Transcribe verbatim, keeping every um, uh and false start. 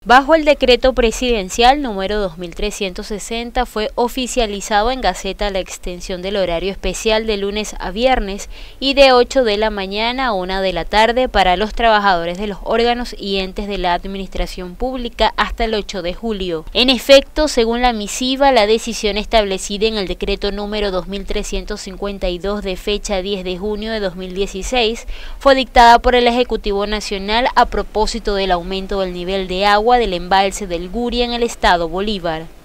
Bajo el decreto presidencial número dos mil trescientos sesenta fue oficializado en Gaceta la extensión del horario especial de lunes a viernes y de ocho de la mañana a una de la tarde para los trabajadores de los órganos y entes de la administración pública hasta el ocho de julio. En efecto, según la misiva, la decisión establecida en el decreto número dos mil trescientos cincuenta y dos de fecha diez de junio de dos mil dieciséis fue dictada por el Ejecutivo Nacional a propósito del aumento del nivel de agua del embalse del Guria en el estado Bolívar.